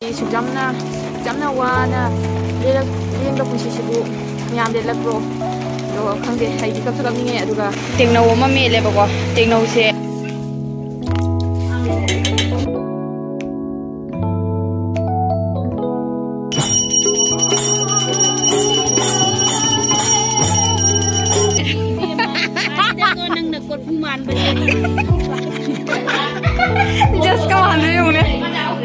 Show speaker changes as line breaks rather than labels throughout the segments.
ꯌꯥꯝꯅ ꯋꯥꯅ ꯂꯦꯡꯕ ꯄꯨꯟꯁꯤꯁꯤꯕꯨ ꯃꯌꯥꯝ ꯂꯦꯜꯂꯛꯄ꯭ꯔꯣ ꯑꯗꯣ ꯈꯪꯗꯦ ꯑꯩꯗꯤ ꯀꯞꯁꯨ ꯀꯞꯅꯤꯡꯉꯦ ꯑꯗꯨꯒ ꯇꯦꯡꯅꯧ ꯑꯃ ꯃꯦꯠꯂꯦꯕꯀꯣ ꯇꯦꯡꯅꯧꯁꯦ just come on yun eh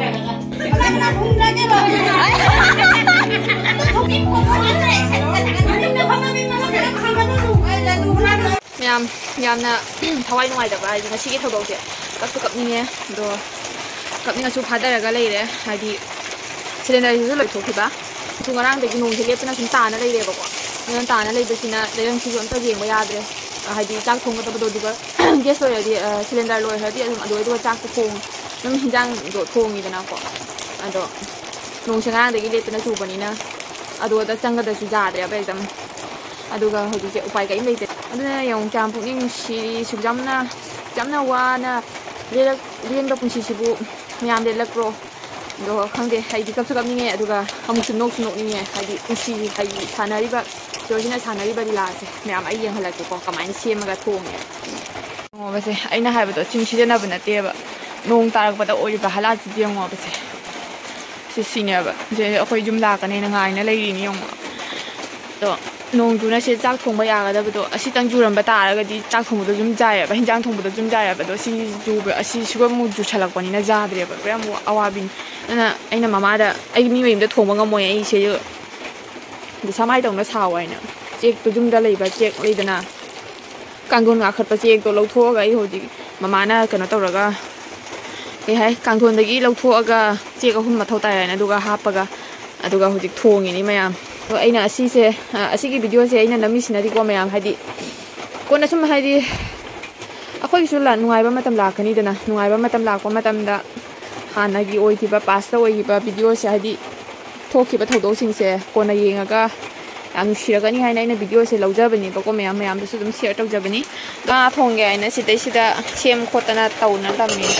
yamna thawai nuaidaba haidi ngasi gi thobokse kapsu kapninge do kapninga su phadaraga leire haidi cylinder su loithokhiba tu ngarang de nong se lepna sum taana leire ba ko ngan taana leibasina leirang si amta yengba yadre haidi chak thongba tabdo diga gas loi di cylinder loi hadi adoi do chak thong num hinjang do thongi dana ko ado nong se ngarang de lepna su banina ado da changa da su jadre ba ekdam aduga hodi je upai ga im leite aduna yong jam pukning si sujamna wana lengba punsisibu miyam lelakro do khangde haidi kapsu kapninge aduga amusu nokninge haidi pusi haidi sanariba jojina sanariba dilase miyam ai yeng halak ko kamain semaga thonge ngo base aina haibado chimsidena banateba nong tarakpada oiba halati jengo base sineba je akhoi jumla kane ngaina lerini yong do nong juna se chak thongba yagadabado asi tang juramba taragadi chak thongbudo jum jayaba hinjang thongbudo jum jayaba si juba asi sugamu ju chalakpani na jadreba bram awabin na aina mama da ai mi meim da thongba ngamoy ai se de samai dongna sawaina chek to jum da leiba chek leidana kanggon nga khatpa chek to lawthoga ai hodi mama na kana tawraga ke hai kangthon dagi lawthoga chek ahum mathau taina duga hapaga aduga hodi thongi ni mayam aina asise asigi video se aina nami sinari ko mayam hadi kona sum hadi akhoi su la nuai ba matam lakani dana nuai ba matam lakwa matam da hanagi oi thiba pasta oi ba video se hadi thoki ba thodo sing se kona yengaga ang shiragani haina ina video se laujabani ba ko mayam da su dum share tawjabani ga thongge aina sidai sida chem khotana tawna tammi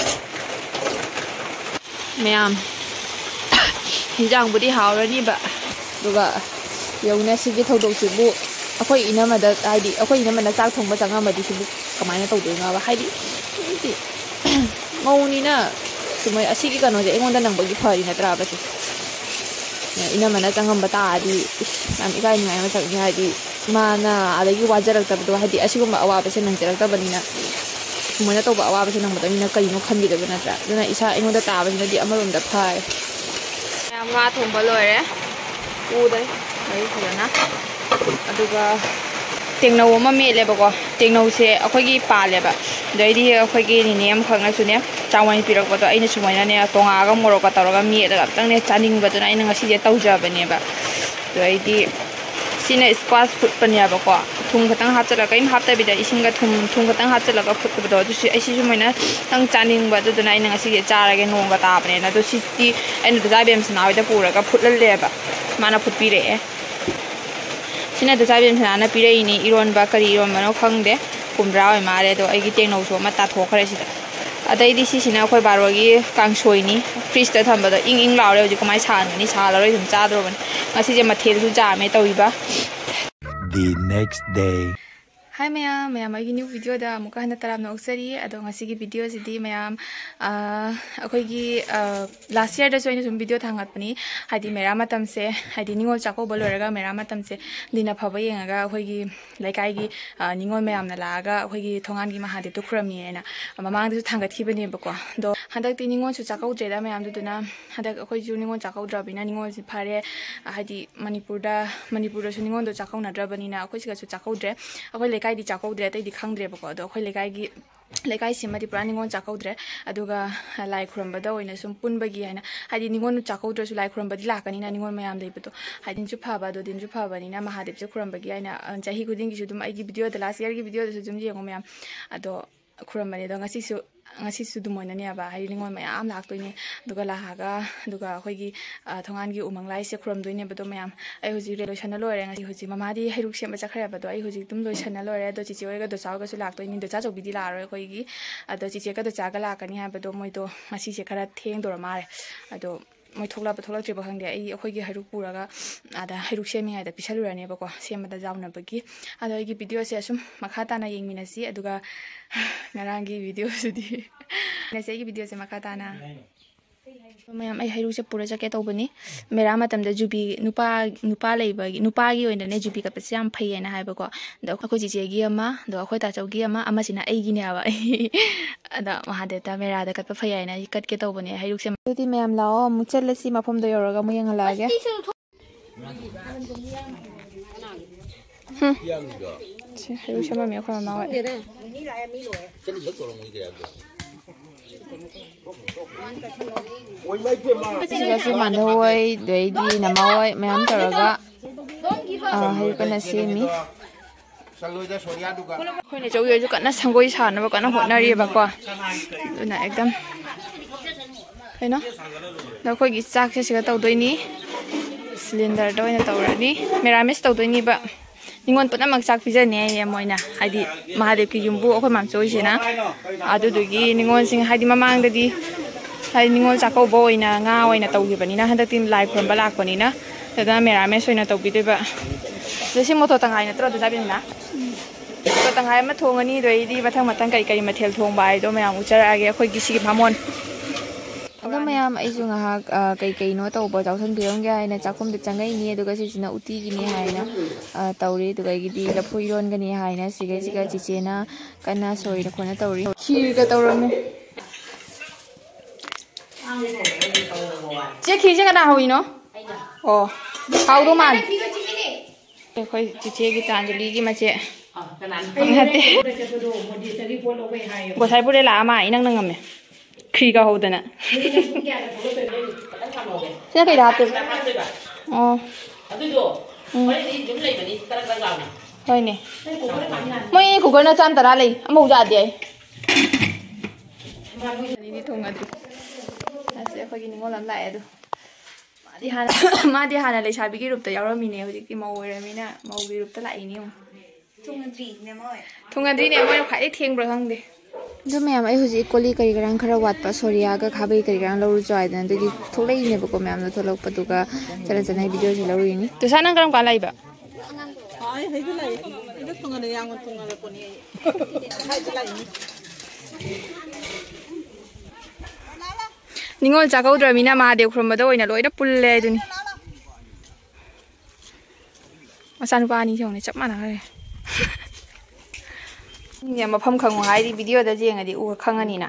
mayam hinjang budi hawrani ba duga yauna sigi thodok sibu akhoi inamada haidi akhoi inamana chak thongba changamadi sibu kamaina tawdinga ba haidi mauni na sumai asigi kano je engonda nangbagi phari natra ba inamana changamba ta adi am ikai ngai ma chak haidi mana adagi wajarak tabdo haidi asiguma awa ba se nangjarak tabanina sumana tawba awa ba se nangba tamina kaino khambi da natra duna isa engonda ta ba di amarom da phai nga thongba loire udai ai khana aduga tengnaw ama melebako tengnaw se akhoi paleba doidi akhoi ni nem khangna sune chawai pirakpado aina sumaina ne tonga ga moroka taraga meda tang ne chaning baduna aina ngasi je tawjabane ba doidi sine squash food panya bako thung khatang hapchala kaim hapta bida isinga thung khatang hapchala ga food bado du ai si sumaina tang chaning baduna aina ngasi je charage nonga tabane na do sisti aina dajabem sna da pura ga food leba mana food pire sina dajabem sna na pire ini iron ba kari iron mano khangde kumra oi mare do ai gi tengno so ma ta thokhare sida adai di sina khoi barogi kangsoi ni freeze ta thamba da ing laure ji kamai san ni sa laroi thum cha dro ban ngasi je mathel su ja me toiba
the next day.
Hi mayam ai new video da muka hana taram na uksari ado ngasi gi video sidi mayam akhoi gi last year da join sum video thangat pani haidi mera matam se haidi ningol chako boloraga mera matam se dina phaba yenga akhoi gi laikai gi ningol mayam na laga akhoi gi thongan gi mahadev to khurami ena mamang da thangat thi bani bako do hadak ti ningol su chako jeda mayam du na hadak akhoi ju ningol chako dra bina ningol si phare haidi manipur da su ningol do chako na dra bani na akhoi siga su chako dre akhoi laikai di chako dre tai di khangdre bako do khoi lekai simadi pura ningon chako dre aduga lai khuramba da oina sum punbagi haina hadi ningon chako dre su lai khuramba di lakani na ningon mayam leibeto hadin ju phaba do din ju phaba ni na mahadev je khurambagi haina chahi khuding gi su dum ai gi video da last year gi video da su jum jengo mayam ado khurambani do ngasi su dum oina ne aba hai ningon mayam laktoini duga lahaga duga khoi gi thongan gi umang lai se khuram doine bedo mayam ai hoji re loisana lore ngasi hoji mamadi hairuk sem ba chakhra bedo ai hoji tum loisana lore do chichi oiga do chaw ga su laktoini do cha chobi di la ro khoi gi ado chichi ka do cha ga la kani ha bedo moi do ngasi se khara theng dor mare ado ꯃꯣꯏ ꯊꯣꯛꯂꯛꯇ꯭ꯔꯤꯕ ꯈꯪꯗꯦ ꯑꯩꯈꯣꯏꯒꯤ ꯍꯩꯔꯨꯛ ꯄꯨꯔꯒ ꯑꯗ ꯍꯩꯔꯨꯛ ꯁꯦꯝꯃꯤꯉꯩꯗ ꯄꯤꯁꯜꯂꯨꯔꯅꯦꯕꯀꯣ ꯁꯦꯝꯕꯗ ꯌꯥꯎꯅꯕꯒꯤ ꯑꯗꯣ ꯑꯩꯒꯤ ꯚꯤꯗꯤꯑꯣꯁꯦ ꯑꯁꯨꯝ ꯃꯈꯥ ꯇꯥꯅ ꯌꯦꯡꯃꯤꯟꯅꯁꯤ ꯑꯗꯨꯒ ꯉꯔꯥꯡꯒꯤ ꯚꯤꯗꯤꯑꯣꯁꯤꯗꯤ ꯑꯩꯒꯤ ꯚꯤꯗꯤꯑꯣꯁꯦ ꯃꯈꯥ ꯇꯥꯅ ꯃꯌꯥꯝ ꯑꯩ ꯍꯩꯔꯨꯛꯁꯦ ꯄꯨꯔ ꯆꯠꯀꯦ ꯇꯧꯕꯅꯤ ꯃꯦꯔꯥ ꯃꯇꯝꯗ ꯖꯨꯕꯤ ꯅꯨꯄꯥ ꯂꯩꯕꯒꯤ ꯅꯨꯄꯥꯒꯤ ꯑꯣꯏꯅꯅꯦ ꯖꯨꯕꯤ ꯀꯠꯄꯁꯦ ꯌꯥꯝ ꯐꯩꯌꯦꯅ ꯍꯥꯏꯕꯀꯣ ꯑꯗꯣ ꯑꯩꯈꯣꯏ ꯆꯤꯆꯦꯒꯤ ꯑꯃ ꯑꯗꯣ ꯑꯩꯈꯣꯏ ꯇꯥꯆꯧꯒꯤ ꯑꯃꯁꯤꯅ ꯑꯩꯒꯤꯅꯦꯕ ꯑꯗ ꯃꯍꯥꯗꯦꯕꯇ ꯃꯦꯔꯥꯗ ꯀꯠꯄ ꯐꯩ ꯍꯥꯏꯅ ꯑꯩ ꯀꯠꯀꯦ ꯇꯧꯕꯅꯦ ꯍꯩꯔꯨꯛꯁꯦ ꯑꯗꯨꯗꯤ ꯃꯌꯥꯝ ꯂꯥꯛꯑꯣ ꯑꯃꯨꯛ ꯆꯠꯂꯁꯤ ꯃꯐꯝꯗꯣ ꯌꯧꯔꯒ ꯑꯃꯨꯛ ꯌꯦꯡꯍꯜꯂꯛꯑꯒꯦ ꯍꯩꯔꯨꯛ ꯁꯦꯝꯃꯝꯃꯤ ꯑꯩꯈꯣꯏ ꯃꯃꯥ ꯍꯣꯏ ꯁꯤꯒꯁꯤ ꯃꯥꯟꯗꯍꯣꯏ ꯑꯗꯩꯗꯤ ꯅꯃꯥꯍꯣꯏ ꯃꯌꯥꯝ ꯇꯧꯔꯒ ꯍꯩꯔꯨꯛ ꯀꯟꯅ ꯁꯦꯝꯃꯤ ꯑꯩꯈꯣꯏꯅ ꯆꯧꯒꯤ ꯑꯣꯏꯁꯨ ꯀꯟꯅ ꯁꯪꯒꯣꯏ ꯁꯥꯅꯕ ꯀꯟꯅ ꯍꯣꯠꯅꯔꯤꯑꯕꯀꯣ ꯑꯗꯨꯅ ꯑꯦꯛꯗꯝ ꯀꯩꯅꯣ ꯑꯗꯣ ꯑꯩꯈꯣꯏꯒꯤ ꯆꯥꯛꯁꯦ ꯁꯤꯒ ꯇꯧꯗꯣꯏꯅꯤ ꯁꯤꯂꯤꯟꯗꯔꯗ ꯑꯣꯏꯅ ꯇꯧꯔꯅꯤ ꯃꯦꯔꯥꯃꯦꯁ ꯇꯧꯗꯣꯏꯅꯤꯕ ꯅꯤꯉꯣꯜ ꯄꯨꯝꯅꯃꯛ ꯆꯥꯛ ꯄꯤꯖꯅꯤ ꯍꯥꯏꯌꯦ ꯃꯣꯏꯅ ꯍꯥꯏꯗꯤ ꯃꯍꯥꯗꯦꯕꯀꯤ ꯌꯨꯝꯕꯨ ꯑꯩꯈꯣꯏ ꯃꯥꯝꯆꯧꯁꯤꯅ ꯑꯗꯨꯗꯨꯒꯤ ꯅꯤꯉꯣꯜꯁꯤꯡ ꯍꯥꯏꯗꯤ ꯃꯃꯥꯡꯗꯗꯤ ꯍꯥꯏꯗꯤ ꯅꯤꯉꯣꯜ ꯆꯥꯛꯀꯧꯕ ꯑꯣꯏꯅ ꯉꯥ ꯑꯣꯏꯅ ꯇꯧꯈꯤꯕꯅꯤ나 ꯍꯟꯗꯛꯇꯤ ꯂꯥꯏ ꯈꯨꯔꯨꯝꯕ ꯂꯥꯛꯄꯅꯤꯅ ꯑꯗꯨꯅ ꯃꯦꯔꯥꯃꯦꯁ ꯑꯣꯏꯅ ꯇꯧꯕꯤꯗꯣꯏꯕ ꯑꯗꯣ ꯁꯤ ꯃꯣꯇꯣ ꯇꯪꯉꯥꯏ ꯅꯠꯇ꯭ꯔꯣ ꯑꯗꯨꯗꯥꯕꯤꯅ ꯃꯣꯇꯣ ꯇꯪꯉꯥꯏ ꯑꯃ ꯊꯣꯡꯉꯅꯤ ꯑꯗꯩꯗꯤ ꯃꯊꯪ ꯀꯔꯤ ꯃꯊꯦꯜ ꯊꯣꯡꯕ ꯍꯥꯏꯗꯣ ꯃꯌꯥꯝ ꯎꯠꯆꯔꯛꯑꯒꯦ ꯑꯩꯈꯣꯏꯒꯤ ꯁꯤꯒꯤ ꯚꯥꯃꯣꯟ ꯑꯗꯣ ꯃꯌꯥꯝ ꯑꯩꯁꯨ ꯉꯥꯏꯍꯥꯛ ꯀꯩꯅꯣ ꯇꯧꯕ ꯌꯥꯎꯁꯟꯕꯤꯔꯝꯒꯦ ꯍꯥꯏꯅ ꯆꯥꯛꯈꯨꯝꯗ ꯆꯪꯉꯛꯏꯅꯤ ꯑꯗꯨꯒ ꯁꯤꯁꯤꯅ ꯎꯇꯤꯒꯤꯅꯤ ꯍꯥꯏꯅ ꯇꯧꯔꯤ ꯑꯗꯨꯒ ꯑꯩꯒꯤꯗꯤ ꯂꯐꯨ ꯏꯔꯣꯟꯒꯅꯤ ꯍꯥꯏꯅ ꯁꯤꯒ ꯆꯤꯆꯦꯅ ꯀꯟꯅ ꯁꯣꯏꯅ ꯈꯣꯠꯅ ꯇꯧꯔꯤ ꯈꯤꯔꯒ ꯇꯧꯔꯝꯃꯦ ꯆꯦ ꯈꯤꯔꯁꯦ ꯀꯅꯥ ꯍꯧꯏꯅꯣ ꯑꯣ ꯍꯥꯎꯗꯧ ꯃꯥꯜꯂꯦ ꯑꯩꯈꯣꯏ ꯆꯤꯆꯦ ꯒꯤꯇꯥꯟꯖꯂꯤꯒꯤ ꯃꯆꯦ ꯅꯠꯇꯦ ꯒꯣꯁꯥꯏꯄꯨꯔꯗꯩ ꯂꯥꯛꯑ ꯃꯥ ꯏꯅꯪ ꯅꯪꯉꯝꯃꯦ ꯈꯤꯔꯒ ꯍꯧꯗꯅ ꯁꯤꯅ ꯀꯩꯗ ꯍꯥꯞꯇꯣꯏꯕ ꯑꯣ ꯑꯗꯨꯏꯗꯣ ꯍꯣꯔꯦꯟꯗꯤ ꯑꯗꯨꯝ ꯂꯩꯕꯅꯤ ꯇꯔꯛ ꯇꯔꯛ ꯂꯥꯎꯅ ꯍꯣꯏꯅꯦ ꯃꯣꯏ ꯀꯨꯀꯔꯅ 110 ꯂꯩ ꯑꯃꯐꯥꯎ ꯌꯥꯗꯦ ꯑꯩ ꯃꯥꯗꯤ ꯊꯣꯡꯉꯗ꯭ꯔꯤ ꯑꯁꯤ ꯑꯩꯈꯣꯏꯒꯤ ꯅꯤꯉꯣꯜ ꯑꯃ ꯂꯥꯛꯑꯦ ꯑꯗꯣ ꯃꯥꯗꯤ ꯍꯥꯟꯅ ꯂꯩꯁꯥꯕꯤꯒꯤ ꯔꯨꯞꯇ ꯌꯥꯎꯔꯝꯃꯤꯅꯦ ꯍꯧꯖꯤꯛꯇꯤ ꯃꯧ ꯑꯣꯏꯔꯃꯤꯅ ꯃꯧꯒꯤ ꯔꯨꯞꯇ ꯂꯥꯛꯏꯅꯦ ꯑꯃꯨꯛ ꯊꯨꯡꯉꯗ꯭ꯔꯤꯅꯦ ꯃꯣꯏꯅ ꯈ꯭ꯋꯥꯏꯗꯒꯤ ꯊꯦꯡꯕ꯭ꯔꯥ ꯈꯪꯗꯦ ꯑꯗꯣ ꯃꯌꯥꯝ ꯑꯩ ꯍꯧꯖꯤꯛ ꯀꯣꯜꯂꯤ ꯀꯔꯤ ꯀꯔꯥꯡ ꯈꯔ ꯋꯥꯠꯄ ꯁꯣꯔꯤꯌꯥꯒ ꯈꯥꯕꯩ ꯀꯔꯤ ꯀꯔꯥꯡ ꯂꯧꯔꯨꯁꯨ ꯍꯥꯏꯗꯅ ꯑꯗꯨꯒꯤ ꯊꯣꯛꯂꯛꯏꯅꯦꯕꯀꯣ ꯃꯌꯥꯝꯗꯣ ꯊꯣꯛꯂꯛꯄꯗꯨꯒ ꯆꯠꯅ ꯚꯤꯗꯤꯑꯣꯁꯤ ꯂꯧꯔꯤꯅꯤ ꯇꯨꯁꯥ ꯅꯪ ꯀꯔꯝ ꯀꯥꯟ ꯂꯥꯛꯏꯕ ꯅꯤꯉꯣꯜ ꯆꯥꯛꯀꯧꯗ꯭ꯔꯃꯤꯅ ꯃꯍꯥꯗꯦꯕ ꯈꯨꯔꯨꯝꯕꯗ ꯑꯣꯏꯅ ꯂꯣꯏꯅ ꯄꯨꯜꯂꯦ ꯍꯥꯏꯗꯨꯅꯤ ꯃꯆꯥꯅꯨꯄꯥ ꯑꯅꯤ ꯁꯦ ꯆꯞ ꯃꯥꯟꯅꯈ꯭ꯔꯦ ꯃꯐꯝ ꯈꯪꯉꯣ ꯍꯥꯏꯗꯤ ꯚꯤꯗꯤꯑꯣꯗ ꯌꯦꯡꯉꯗꯤ ꯈꯪꯉꯅꯤꯅ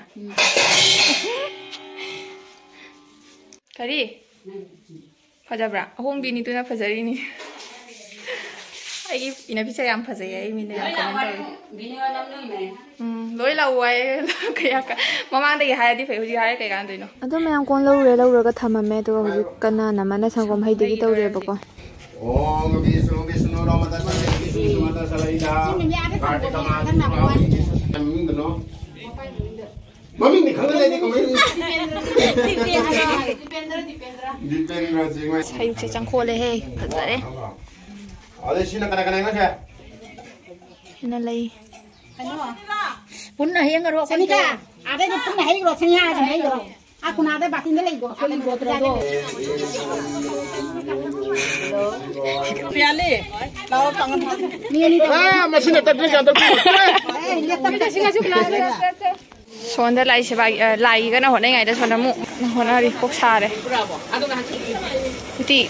ꯀꯔꯤ ꯐꯖꯕ꯭ꯔꯥ ꯑꯍꯣꯡꯕꯤꯅꯤꯗꯨꯅ ꯐꯖꯔꯤꯅꯤ ꯑꯩꯒꯤ ꯏꯅꯕꯤꯁꯦ ꯌꯥꯝ ꯐꯖꯩ ꯑꯩ ꯃꯤꯅ ꯌꯥꯝ ꯀꯃꯦꯟ ꯇꯧꯋꯤ ꯂꯣꯏ ꯂꯥꯛꯎ ꯍꯥꯏ ꯀꯌꯥ ꯃꯃꯥꯡꯗꯒꯤ ꯍꯥꯏꯔꯗꯤ ꯐꯩ ꯍꯧꯖꯤꯛ ꯍꯥꯏꯔ ꯀꯩ ꯀꯥꯟꯗꯣꯏꯅꯣ ꯑꯗꯣ ꯃꯌꯥꯝ ꯀꯣꯟ ꯂꯧꯔꯨꯔꯒ ꯊꯝꯃꯝꯃꯦ ꯑꯗꯨꯒ ꯍꯧꯖꯤꯛ ꯀꯟꯅ ꯅꯝꯃꯅ ꯁꯪꯒꯣꯝ ꯍꯩꯗꯒꯤ ꯇꯧꯔꯦꯕꯀꯣ
Om Vishnu Vishnu Ramadana Vishnu Sumata Salaida Kartika Masu Mami ni khana lady kamai Dipendra Jingwai
Hayuk se changkhole he fazare
Ade sina kana kana nga
ina lei
punna hengaro sanika ade ni punna hengaro sanya ade hengaro aku nada batin de lego ko lego trado piale law tangan ni ah masina tadne jadar ko
sonda lai se lai ga na honai ngai da sonda mu hona ri kok sare uti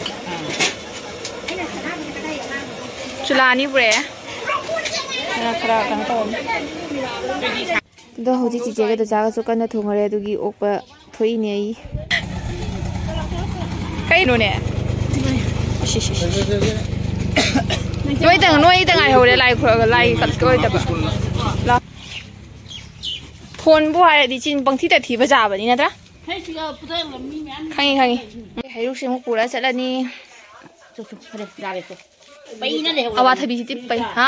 chulani bre na khara kan to do hoji chi jega da jaga so kan na thongare adugi okpa thoi ne ai kai no ne noi tang ai hore lai khro lai kat koi da ba phone bu hai di chin bang thi ta thi ba ja ba ni na tra khangi hairu se mu pura chalani awa thabi ti pai ha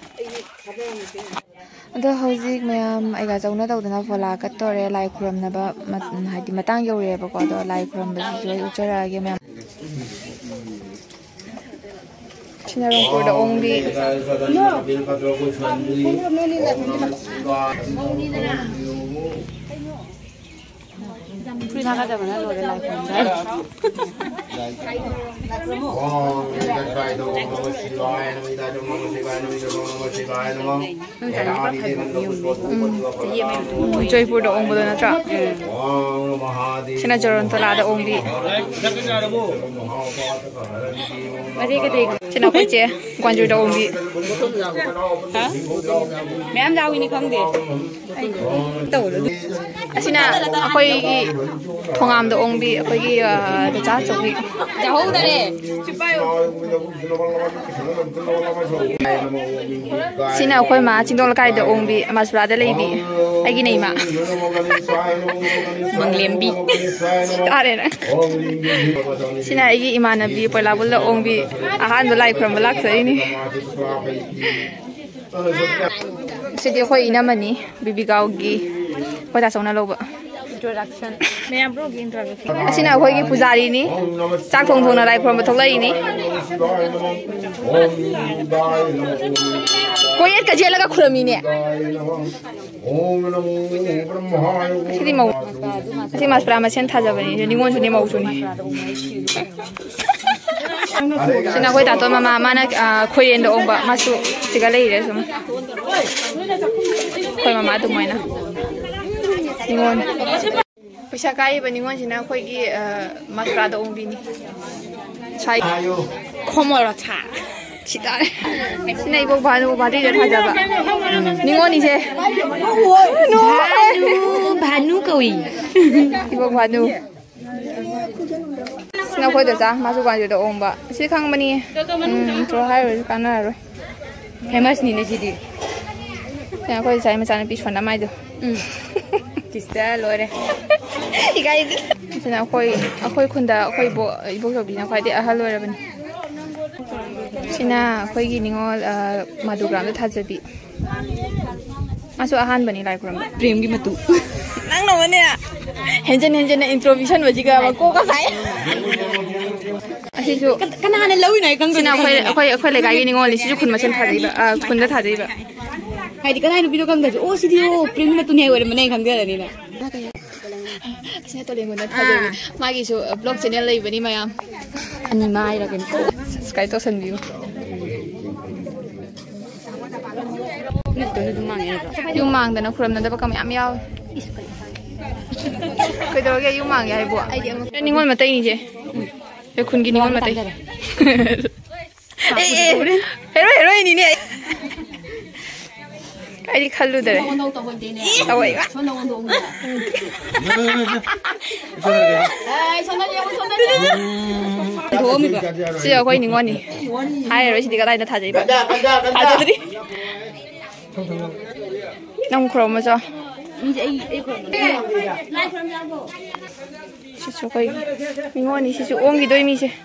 ꯑꯗꯣ ꯍꯧꯖꯤꯛ ꯃꯌꯥꯝ ꯑꯩꯒ ꯆꯧꯅ ꯇꯧꯗꯅ ꯐꯣꯂꯥ ꯀꯠꯇꯣꯔꯦ ꯂꯥꯏ ꯈꯨꯔꯝꯅꯕ ꯍꯥꯏꯗꯤ ꯃꯇꯥꯡ ꯌꯧꯔꯦꯕꯀꯣ ꯑꯗꯣ ꯂꯥꯏ ꯈꯨꯔꯝꯕꯁꯤꯁꯨ ꯑꯩ ꯎꯠꯆꯔꯛꯑꯒꯦ ꯃꯌꯥꯝ ꯁꯤꯅ ꯔꯣꯡꯄꯨꯔꯗ ꯑꯣꯡꯕꯤ
Free na kada mana lo de lai khom dai.
Joypur da ong bodo na tra. Sina Joron Tola da ong bi.
Mari ke dei.
Sina khoi che Gwanju da ong bi.
Ha? Ma'am dawi ni khang de. Tau lo.
Asina akhoi gi thongam da ong bi akhoi gi da cha chok bi.
Ja ho da re.
Sina akhoi ma Chingdong Lakai da ong bi Amasra da lei bi. Ai gi nei ma.
Mang lem bi.
Tare na. Sina ai gi imana bi pola bul da ong bi ahan da lai khram lak sai ni. Sidi khoi ina mani bibi gaw gi khoi ta sona loba.
Introduction. Ma'am bro gi introduction.
Asina khoi gi pujari ni chak thong thong na lai khram thok lai ni. Koyet ka jela ka khurami ne. Sidi mau. Sidi mas prama chen tha jabani ni ngon chu ni mau chu ni. Sina khoi ta to mama mana khoi en do ongba masu siga lei re sum. Khoi mama tu moina. Ningon. Pisa kai ba ningon sina khoi gi masra do ongbi ni. Chai. Khomora cha. Chita. Sina ibo banu bari re tha jaba. Ningon ni je. No.
Banu koi.
Ibo banu. Sina khoi da cha masu Gwanju da ongba. Si khang mani. Tro hai ro kana ro.
Famous ni ne sidi.
Sina khoi sai ma cha na pi chona mai do.
Kista lore.
Igai. Sina khoi khunda khoi bo ibo so bi na khoi de ahal lore ban. Sina khoi gi ningol Madugram da thajabi. Masu ahan bani lai kuram.
Prem gi matu.
Nang no ne. Henjen na introvision wajiga ko ka sai. Asisu
Kana na lawi nai kang
sina khoi le gai gi ningol ni sisu khun ma chen thajai ba khun da thajai ba.
Hai di kana nu bido kang da o sidi o prem matu ne wore mane kang da ni na.
Sina to lengun da thajai. Magi su blog channel lai bani mayam.
Ani mai ra ken.
Subscribe to san view.
Ni to ni mang ya ra.
Yung mang da na khuram na da ba kam yam yaw. Kai do ge yung mang ya hai bo. Ningol ma tai ni je. Ye khun gi ningol ma tai. Hero ni ne. Kai di khallu dare. Awai ga.
Thomi ba.
Si ya khoi ningol ni. Hai ro si di ga dai na thajai ba. Thajai. Nang khrom ma cha. Sisu khoi ningol ni sisu ong gi doi mi se.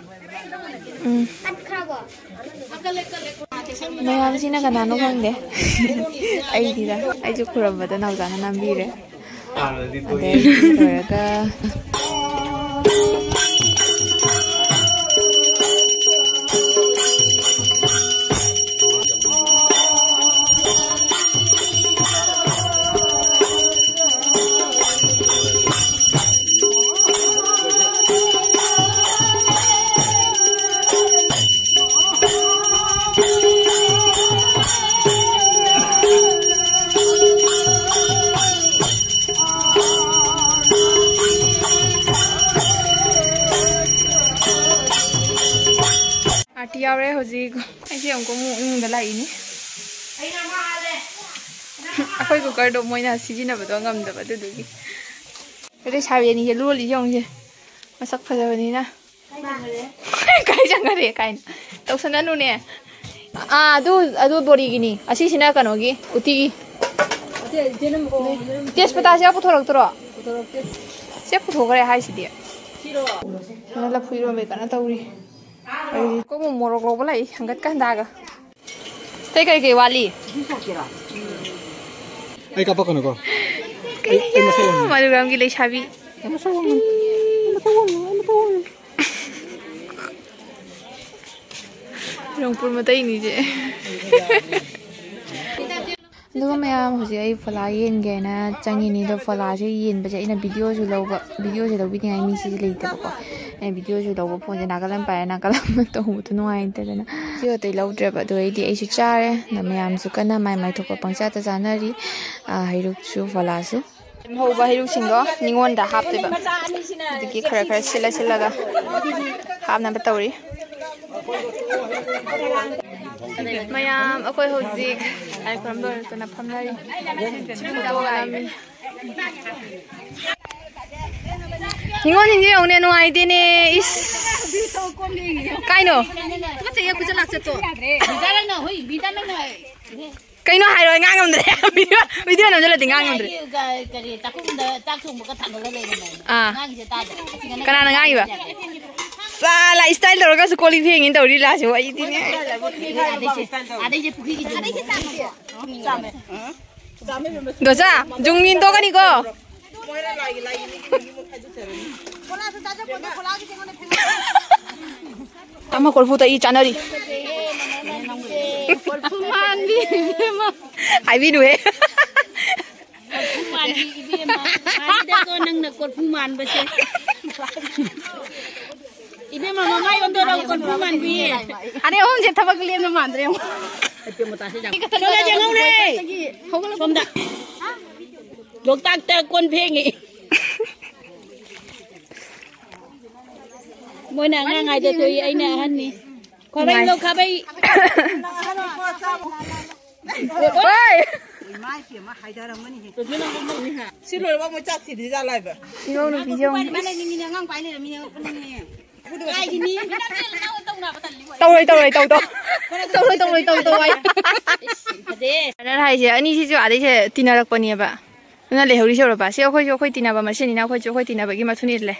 Mayam sina kana no khangde. Ai di da. Ai ju khram ba da nau jana nam bi re. Ade toraga. Yaw re hoji ai si ong ko mu da lai ni akhoi ko kar do moina sijina ba do ngam da ba du gi re sabi ni ye lu li jong je masak phaja bani na kai jang re kai tau sana nu ne adu dori gi ni asi sina kano gi uti gi tes pata se puthorok tro se puthogre hai si dia na la phuiro me kana tauri ko mo morok lo balai hangat kan daga tei kai kai wali
ai ka pakano ko
ai masawang Madugram gi le chabi masawang Rongpur ma tai ni je ꯑꯗꯨꯒ ꯃꯌꯥꯝ ꯍꯧꯖꯤꯛ ꯑꯩ ꯐꯣꯂꯥ ꯌꯦꯟꯒꯦꯅ ꯆꯪꯉꯤꯅꯤ ꯑꯗꯣ ꯐꯣꯂꯥꯁꯦ ꯌꯦꯟꯕꯁꯦ ꯑꯩꯅ ꯚꯤꯗꯤꯑꯣꯁꯨ ꯂꯧꯕꯤꯅꯤꯡꯉꯥꯏ ꯃꯤꯁꯤꯁꯨ ꯂꯩꯇꯕꯀꯣ ꯑꯩꯅ ꯚꯤꯗꯤꯑꯣꯁꯨ ꯂꯧꯕ ꯐꯣꯟꯁꯦ ꯅꯥꯀꯜ ꯑꯃ ꯄꯥꯏꯔꯦ ꯅꯥꯀꯜ ꯑꯃ ꯇꯧꯕꯗꯣ ꯅꯨꯡꯉꯥꯏꯇꯗꯅ ꯚꯤꯗꯤꯑꯣ ꯑꯇꯩ ꯂꯧꯗ꯭ꯔꯦꯕ ꯑꯗꯣ ꯑꯩꯁꯨ ꯆꯥꯔꯦ ꯃꯌꯥꯝꯁꯨ ꯀꯟꯅ ꯃꯥꯏ ꯊꯣꯛꯄ ꯄꯪꯆꯥꯗ ꯆꯥꯅꯔꯤ ꯍꯩꯔꯨꯛꯁꯨ ꯐꯣꯂꯥꯁꯨ ꯍꯧꯕ ꯍꯩꯔꯨꯛꯁꯤꯡꯗꯣ ꯅꯤꯉꯣꯟꯗ ꯍꯥꯞꯇꯣꯏꯕ ꯑꯗꯒꯤ ꯈꯔ ꯁꯤꯜꯂꯒ ꯍꯥꯞꯅꯕ ꯇꯧꯔꯤ ꯃꯌꯥꯝ ꯑꯩꯈꯣꯏ ꯍꯧꯖꯤꯛ ꯂꯥꯏ ꯈꯨꯔꯨꯝ ꯂꯣꯏꯔꯛꯇꯅ ꯐꯝꯅꯔꯤ ꯅꯤꯉꯣꯟꯁꯤꯡꯁꯦ ꯌꯦꯡꯉꯨꯅꯦ ꯅꯨꯡꯉꯥꯏꯇꯦꯅꯦ ꯏꯁ ꯀꯥꯏꯅꯣ ꯀꯩꯅꯣ ꯍꯥꯏꯔꯣ ꯉꯥꯡ ꯉꯝꯗ꯭ꯔꯦ ꯚꯤꯗꯤꯑꯣ ꯅꯝꯖꯜꯂꯗꯤ ꯉꯥꯡ ꯉꯝꯗ꯭ꯔꯦ ꯀꯅꯥꯅ ꯉꯥꯡꯉꯤꯕ ꯆꯥꯂꯥ ꯏꯁꯇꯥꯏꯜ ꯇꯧꯔꯒꯁꯨ ꯀꯣꯜꯂꯤ ꯐꯦꯡꯉꯤꯅ ꯇꯧꯔꯤ ꯂꯥꯁꯦ ꯑꯩꯗꯤꯅꯦ ꯗꯣꯆꯥ ꯖꯨꯡꯃꯤꯟ ꯇꯣꯛꯀꯅꯤꯀꯣ तमा कोल्फू तो चानरी हाइबिनुए अरे हम जे थबक लिए न मानद्रे
लोकताक त कोन फेंगी Mona ngai de toi aina hanni khobai lo khabai
oi
mai ki ma haidara mani he siloi wa mo chak thi di ja lai ba
yo no video
mana ni ni ngang pai le mi ni ai ki ni
tau ai ana hai je ani si ju ade je tinarak pani ba na le hori sora ba se khoi tinaba ma se ni na khoi tinaba gi ma thuni le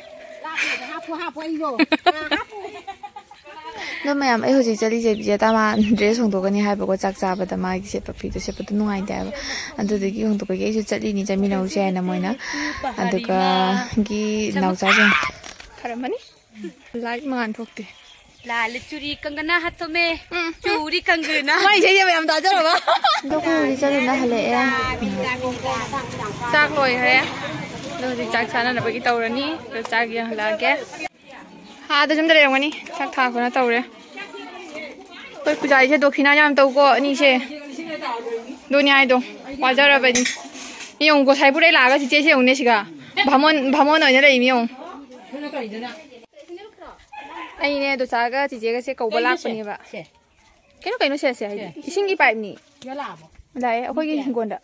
너 ꯃꯌꯥꯝ ꯑꯩ ꯍꯧꯖꯤꯛ ꯆꯠꯂꯤꯁꯦ Bijay ꯇꯥꯃꯥ dress ꯍꯣꯡꯗꯣꯛꯀꯅꯤ ꯍꯥꯏꯕꯀꯣ ꯆꯥꯛ ꯆꯥꯕꯗ ꯃꯥꯒꯤ ꯁꯦꯠꯄ ꯐꯤꯗꯣ ꯁꯦꯠꯄꯗꯣ ꯅꯨꯡꯉꯥꯏꯇꯦ ꯍꯥꯏꯕ ꯑꯗꯨꯗꯒꯤ ꯍꯣꯡꯗꯣꯛꯄꯒꯤ ꯑꯩꯁꯨ ꯆꯠꯂꯤꯅꯤ ꯆꯠꯃꯤꯟꯅꯧꯁꯦ ꯍꯥꯏꯅ ꯃꯣꯏꯅ ꯑꯗꯨꯒ ꯒꯤ ꯅꯥꯎꯆꯥꯁꯤꯡ ꯐꯔꯝꯃꯅꯤ ꯂꯥꯏꯠ ꯃꯉꯥꯟ ꯊꯣꯛꯇꯦ
लाल चूरी कंगना हाथों में चूरी कंगना
ꯃꯣꯏ ꯏꯁꯩꯁꯦ ꯃꯌꯥꯝ ꯇꯥꯖꯔꯕ ꯑꯗꯣ ꯍꯧꯖꯤꯛ ꯆꯠꯂꯨꯅ ꯍꯜꯂꯛꯑꯦ ꯆꯥꯛ ꯂꯣꯏꯈ꯭ꯔꯦ ꯑꯗꯣ ꯍꯧꯖꯤꯛ ꯆꯥꯛ ꯆꯥꯅꯅꯕꯒꯤ ꯇꯧꯔꯅꯤ ꯑꯗꯣ ꯆꯥꯛ ꯌꯦꯡꯍꯜꯂꯛꯑꯒꯦ ꯑꯥꯗ ꯌꯨꯝꯗ ꯂꯩꯔꯝꯒꯅꯤ ꯆꯥꯛ ꯊꯥꯛꯄꯅ ꯇꯧꯔꯦ ꯑꯩꯈꯣꯏ ꯄꯨꯖꯥꯔꯤꯁꯦ ꯗꯣꯈꯤꯅꯥ ꯌꯥꯝ ꯇꯧꯀꯣ ꯑꯅꯤꯁꯦ ꯗꯣꯅꯤꯌꯥꯏꯗꯣ ꯋꯥꯖꯔꯕꯅꯤ ꯌꯦꯡꯉꯨ ꯒꯣꯁꯥꯏꯄꯨꯔꯗꯩ ꯂꯥꯛꯑꯒ ꯆꯤꯆꯦꯁꯦ ꯌꯦꯡꯉꯨꯅꯦ ꯁꯤꯒ ꯚꯥꯃꯣꯟ ꯑꯣꯏꯅ ꯂꯩꯃꯤ ꯌꯦꯡꯉꯨ ꯑꯩꯅꯦ ꯗꯣꯆꯥꯒ ꯆꯤꯆꯦꯒꯁꯦ ꯀꯧꯕ ꯂꯥꯛꯄꯅꯦꯕ ꯀꯩꯅꯣ ꯁꯦ ꯍꯥꯏꯗꯤ ꯏꯁꯤꯡꯒꯤ ꯄꯥꯏꯞꯅꯤ ꯂꯥꯛꯑꯦ ꯑꯩꯈꯣꯏꯒꯤ ꯍꯤꯡꯒꯣꯜꯗ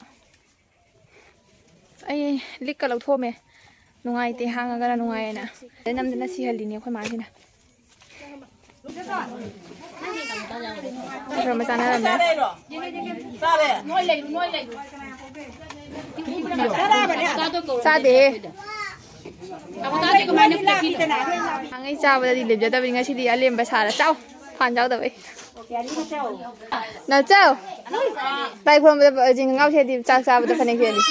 ꯑꯩ ꯂꯤꯛꯀ ꯂꯧꯊꯣꯛꯑꯝꯃꯦ ꯅꯨꯡꯉꯥꯏꯇꯦ ꯍꯥꯡꯉꯒꯅ ꯅꯨꯡꯉꯥꯏꯌꯦꯅ ꯅꯝꯗꯅ ꯁꯤꯍꯜꯂꯤꯅꯦ ꯑꯩꯈꯣꯏ ꯃꯥꯁꯤꯅ ꯈꯔ ꯑꯃ ꯆꯥꯅꯔꯝꯃꯦ ꯆꯥꯗꯦ ꯍꯥꯡꯉꯩ ꯆꯥꯕꯗꯗꯤ ꯂꯦꯞꯖꯗꯕꯅꯤ ꯉꯁꯤꯗꯤ ꯑꯂꯦꯝꯕ ꯁꯥꯔ ꯆꯥꯎ ꯐꯥꯟ ꯆꯥꯎꯗꯕꯩ ꯅꯆꯧ ꯂꯥꯏ ꯈꯨꯔꯨꯝꯕꯗ ꯆꯤꯡ ꯉꯥꯎꯁꯦꯗꯤ ꯆꯥꯛ ꯆꯥꯕꯗ ꯐꯅꯦꯛ ꯁꯦꯠꯂꯤ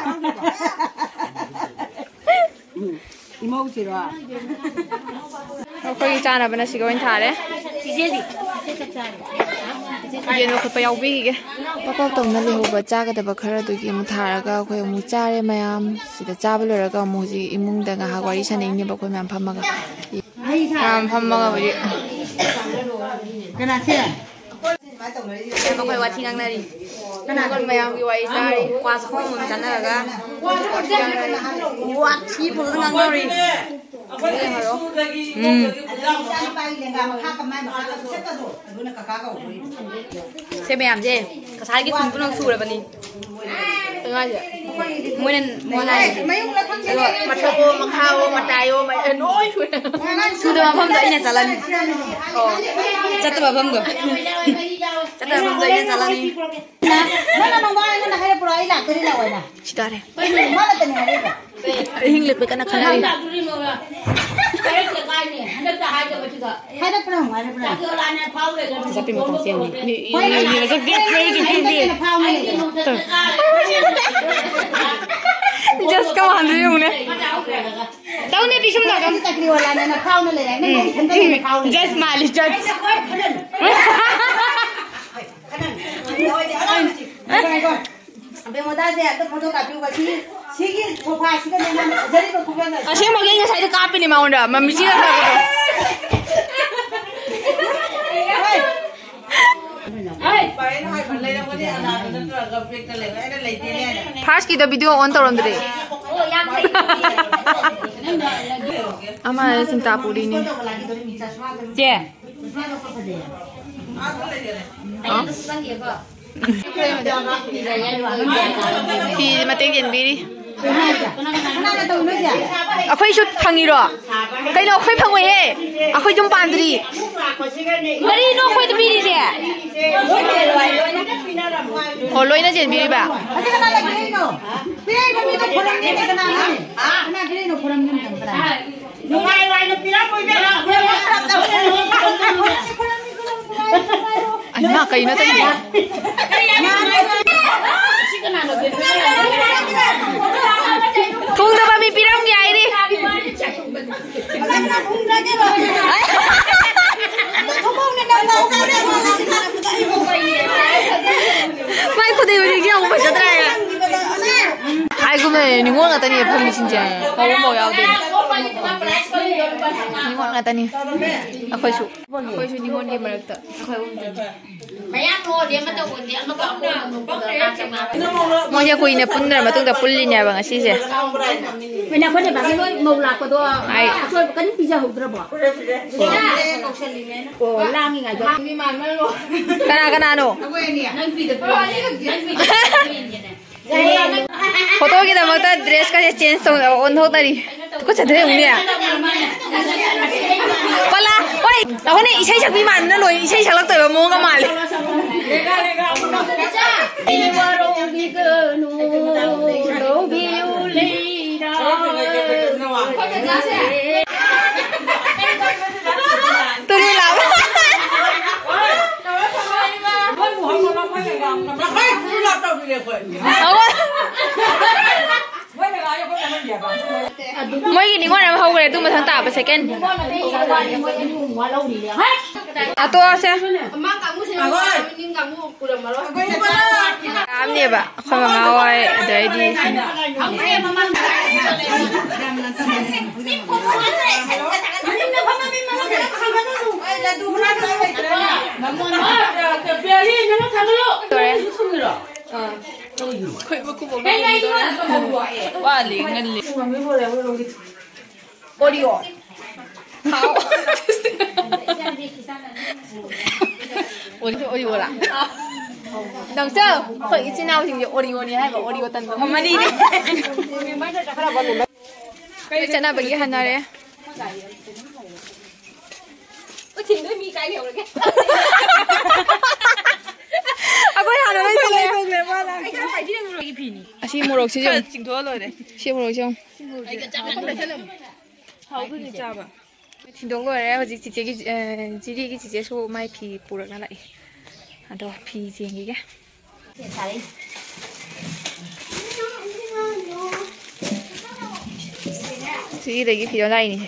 이모지로
ꯑꯩꯈꯣꯏꯒꯤ ꯆꯥꯅꯕꯅ ꯁꯤꯒ ꯑꯣꯏꯅ ꯊꯥꯔꯦ ꯌꯦꯟ ꯈꯣꯠꯄ ꯌꯥꯎꯕꯤꯒꯦ ꯄꯥꯛ ꯇꯧꯅ ꯂꯩꯍꯧꯕ ꯆꯥꯒꯗꯕ ꯈꯔꯗꯨꯒꯤ ꯑꯃꯨꯛ ꯊꯥꯔꯒ ꯑꯩꯈꯣꯏ ꯑꯃꯨꯛ ꯆꯥꯔꯦ ꯃꯌꯥꯝ ꯁꯤꯗ ꯆꯥꯕ ꯂꯣꯏꯔꯒ ꯑꯃꯨꯛ ꯍꯧꯖꯤꯛ ꯏꯃꯨꯡꯗ ꯉꯥꯏꯍꯥꯛ ꯋꯥꯔꯤ ꯁꯥꯟꯅꯩꯅꯦꯕ ꯑꯩꯈꯣꯏ ꯃꯌꯥꯝ ꯐꯝꯃꯒ ꯍꯧꯖꯤꯛ ꯑꯩꯈꯣꯏ ꯋꯥꯊꯤ ꯉꯥꯡꯅꯔꯤ ꯃꯌꯥꯝꯒꯤ ꯋꯥꯔꯤ ꯇꯥꯔꯤ ꯀ꯭ꯋꯥꯁ ꯍꯣꯡ ꯆꯥꯟꯅꯔꯒ ꯋꯥꯊꯤ ꯐꯖꯅ ꯉꯥꯡꯅꯔꯤ ꯁꯦ ꯃꯌꯥꯝꯁꯦ ꯉꯁꯥꯏꯒꯤ ꯈꯨꯟ ꯄꯨꯝꯅꯃꯛ ꯁꯨꯔꯕꯅꯤ ꯃꯣꯏꯅ ꯃꯊꯛꯑꯣ ꯃꯈꯥꯑꯣ ꯃꯇꯥꯏꯑꯣ ꯂꯣꯏ ꯁꯨꯔꯦ ꯁꯨꯗꯕ ꯃꯐꯝꯗꯣ ꯑꯩꯅ ꯆꯠꯂꯅꯤ ꯆꯠꯇꯕ ꯃꯐꯝꯗꯣ ꯑꯩꯅ ꯆꯠꯂꯅꯤ ꯁꯤ ꯇꯥꯔꯦ ꯑꯍꯤꯡ ꯂꯦꯞꯄ ꯀꯟꯅ ꯈꯟꯅꯔꯤ ꯆꯠꯄꯤ ꯃꯇꯝ ꯆꯦꯟꯅꯤ जस्ट का मान रही हूँ ने ताऊ ने पीछे में लगा
तकरी वाला ने ना खाओ ना ले रहा है नहीं
जस्ट माली just
Abe modase atau foto kapi kasi sigi sofa sigi nena jadi ko kuban.
Asyik mau gini saya kapi ni mau dah, mami sih dah. First kita video on turun deh. Ama cinta puri ni.
Je.
Pi mati jen biri. Aku isu panggiro. Kau ni aku panggil he. Aku jom pandri.
Mari no kau tu biri je.
Oh, loy na jen biri ba?
Ati kana lagi no. Pira ko mi to phoram ni kana na. Kana pira no phoram ni kana. Nuai wai no pira mo be na.
Anak kau ini tadi. Kung dapat mi piram dia ini. Mai pun dia beri dia umur jatuh ya. Aku ni ni orang kata ni pun cinta. Kau mau ya udah. Ni orang kata ni. Aku isu ni orang dia mereka. Mau dia kuih ni pun dah betul dah pulih ni abang asyik je.
Mana kau ni bagi mau laku tu. Aku kan pizza hub berapa? Oh, langi aja.
Kana no. Foto kita makta dress ka change on ho tadi. Ko chadre ungya. Pala, oi, aku ni isai sak bi man na loi, isai sak lak toi ba mo ga mal. Turi la. Mỗi cái những con em hâu cái tu mà thằng tả phải second. À tôi sẽ. Làm gì vậy? Không mà ngồi đấy đi. Khơi bơ cục bơ. Quá liền ngân liền. Audio. How? Audio là. Đằng sau, khơi cái nào thì audio này hay bảo audio tần mà mà đi đi. Cái chân nào bị hành nào đấy? Ôi chỉnh đôi mi cái hiểu rồi kìa. Aku yang ada lagi ni. Kita phải đi đường lagi pin. Asyik murok sih jom. Chỉnh thua rồi đấy. Asyik murok jom. Hậu cứ đi chào bà. Chỉnh đúng rồi đấy. Hồi chị cái chị số mai phi bù được lại. À đó phi gì vậy kìa. Chị đây cái phi đó lại nè.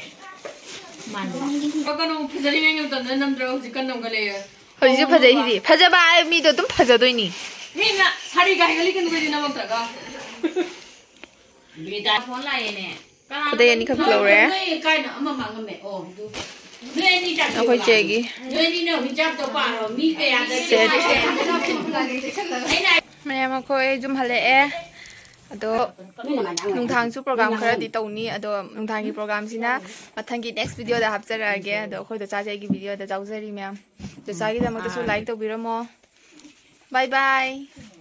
Con ông phi ra đi ngay tận đến năm rồi chỉ cần ông cái này.
어디서 파자이디? 파자바 미도 좀 파자도이니.
니나 사리가 해갈리는 거지 나 먹다가. 미다 폰라이네.
그대니 컵플로래.
까이나 엄마 망음에. 어. 뇌니 잡.
아고 제기.
뇌니는 휘잡도 봐로 미배야 돼.
마야마 코에 좀 할래. Ado nungthang su program khara di tawni ado nungthang gi program sina mathang gi next video da hapchara age ado khoi da cha gi video da jaujari myam to cha gi da mak su like to biramo bye bye.